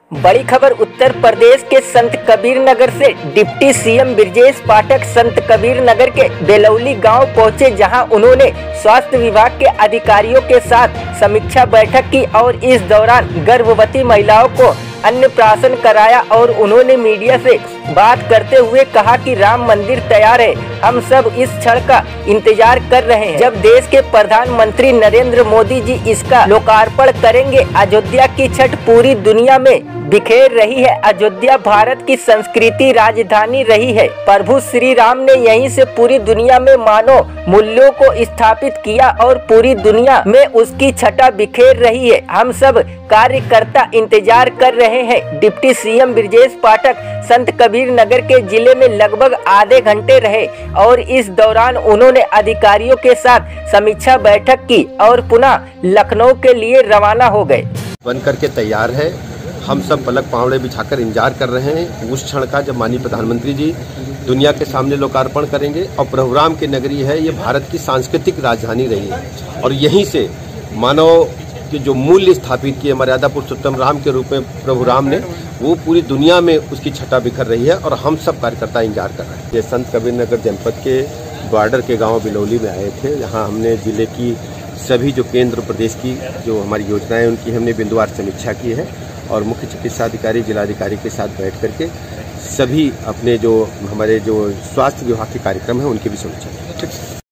बड़ी खबर उत्तर प्रदेश के संत कबीर नगर से। डिप्टी सीएम ब्रजेश पाठक संत कबीर नगर के बेलौली गांव पहुंचे, जहां उन्होंने स्वास्थ्य विभाग के अधिकारियों के साथ समीक्षा बैठक की और इस दौरान गर्भवती महिलाओं को अन्नप्राशन कराया और उन्होंने मीडिया से बात करते हुए कहा कि राम मंदिर तैयार है, हम सब इस क्षण का इंतजार कर रहे हैं जब देश के प्रधानमंत्री नरेंद्र मोदी जी इसका लोकार्पण करेंगे। अयोध्या की छठ पूरी दुनिया में बिखेर रही है। अयोध्या भारत की संस्कृति राजधानी रही है। प्रभु श्री राम ने यहीं से पूरी दुनिया में मानव मूल्यों को स्थापित किया और पूरी दुनिया में उसकी छटा बिखेर रही है। हम सब कार्यकर्ता इंतजार कर रहे हैं। डिप्टी सीएम ब्रजेश पाठक संत कबीर नगर के जिले में लगभग आधे घंटे रहे और इस दौरान उन्होंने अधिकारियों के साथ समीक्षा बैठक की और पुनः लखनऊ के लिए रवाना हो गए। बनकर के तैयार है। हम सब पलक पावड़े बिछाकर इंतजार कर रहे हैं उस क्षण का जब माननीय प्रधानमंत्री जी दुनिया के सामने लोकार्पण करेंगे। और प्रभु राम की नगरी है, ये भारत की सांस्कृतिक राजधानी रही है और यहीं से मानव के जो मूल्य स्थापित किए मर्यादा पुरुषोत्तम राम के रूप में प्रभु राम ने, वो पूरी दुनिया में उसकी छटा बिखर रही है और हम सब कार्यकर्ता इंतजार कर रहे हैं। ये संत कबीर नगर जनपद के बॉर्डर के गांव बिलौली में आए थे, जहां हमने जिले की सभी जो केंद्र प्रदेश की जो हमारी योजनाएं उनकी हमने बिंदुवार समीक्षा की है और मुख्य चिकित्सा अधिकारी जिलाधिकारी के साथ बैठ करके सभी अपने जो हमारे जो स्वास्थ्य विभाग के कार्यक्रम है उनकी भी समीक्षा की।